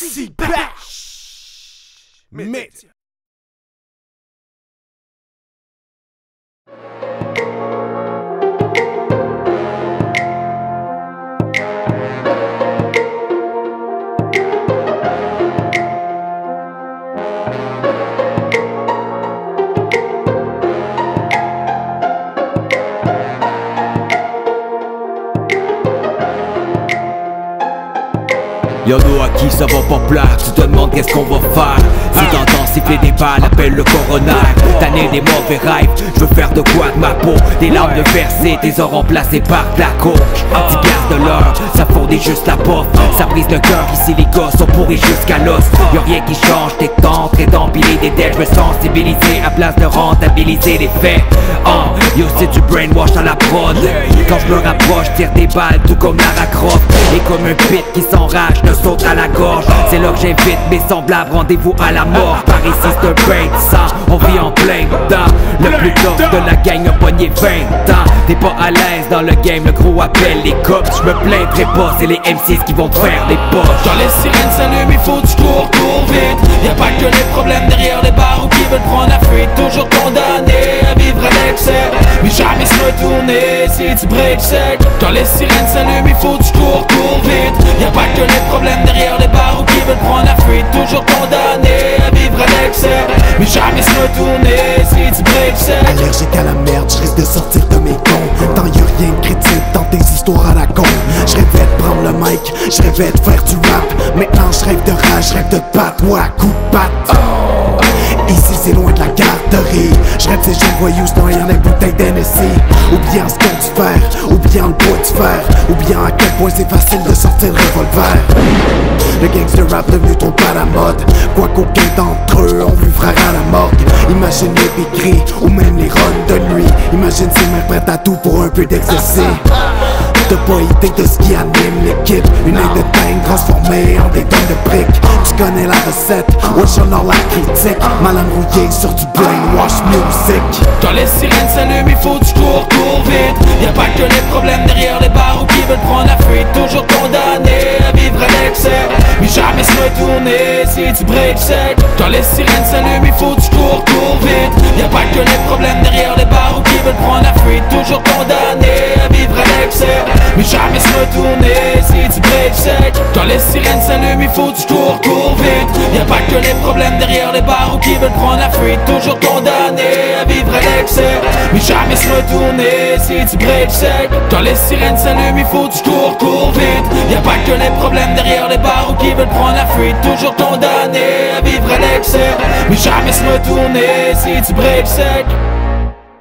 Bash Média. Y'a nous à qui ça va pas plaire, tu te demandes qu'est-ce qu'on va faire. Si t'entends siffler des balles, appelle le coroner. Tanner des mauvais rêves, je veux faire de quoi de ma peau. Des larmes de versées, t'es remplacées par de la coke. 10 piastres de l'heure, ça fournit juste la pof. Ça brise le cœur, ici les gars sont pourris jusqu'à l'os. Y'a rien qui change, t'es tenté d'empiler des dettes. Je veux sensibiliser à place de rentabiliser les faits. Yo c'est du brainwash dans la prod. Quand je me rapproche, tire des balles tout comme Lara Croft. Et comme un pit qui s'enrage, ne saute à la gorge. C'est là que j'invite mes semblables, rendez-vous à la mort. Par ici c'est un brain de sang, on vit en plein dedans. Le plus tough de la gang a pogné 20 ans. T'es pas à l'aise dans le game, le gros appelle les cops. Je me plaindrai pas, c'est les M6 qui vont te faire les poches. Quand les sirènes s'allument, il faut du cours vite. Y'a pas que les problèmes derrière les barres ou qui veulent prendre la fuite. Toujours condamné à vivre à l'excès, mais jamais se retourner si tu breaks sec. Quand les sirènes s'allument, il faut du cours vite. Y'a pas que les problèmes derrière les barres ou qui veulent prendre la fuite. Toujours condamné à vivre à l'excès, mais jamais se retourner si tu breaks sec. Allergique à la merde, je risque de sortir de mes gonds. Tant y'a rien de critique dans tes histoires à la con. Je rêvais de prendre le mic, je rêvais de faire du rap. Maintenant je rêve de rage, je rêve de te battre, moi à coups de patte. Ici c'est loin de la garderie. Je rêve ces jeunes voyous se noyant des bouteilles d'Hennessy. Ou bien ce qu'on du fer, ou bien le bois du fer. Ou bien à quel point c'est facile de sortir le revolver. Le gangster rap devenu trop à la mode. Quoi qu'aucun d'entre eux ont vu frère à la morgue. Imagine les bigris, ou même les runs de nuit. Imagine ces mères prêtes à tout pour un peu d'excès. T'as pas idée de ce qui anime l'équipe. Une aide de dingue transformée en des tonnes de briques. Tu connais la recette, wesh on a la critique. Mal embrouillé sur du brainwash music. Quand les sirènes s'allument, il faut du cours vite. Y'a pas que les problèmes derrière les barres ou qui veulent prendre la fuite. Toujours condamné à vivre à l'excès, mais jamais se retourner si tu breaks sec. Quand les sirènes s'allument, il faut du cours vite. Y'a pas que les problèmes derrière les barres ou qui veulent prendre la fuite. Toujours condamné à vivre à l'excès, mais jamais se retourner si tu breaks sec. Quand les sirènes s'allument, il faut du cours vite. Y'a pas que les problèmes derrière les barres ou qui veulent prendre la fuite. Toujours condamné à vivre à l'excès, mais jamais se retourner si tu breaks sec. Quand les sirènes s'allument, il faut du cours vite. Y'a pas que les problèmes derrière les barres ou qui veulent prendre la fuite. Toujours condamné à vivre à l'excès, mais jamais se retourner si tu breaks sec.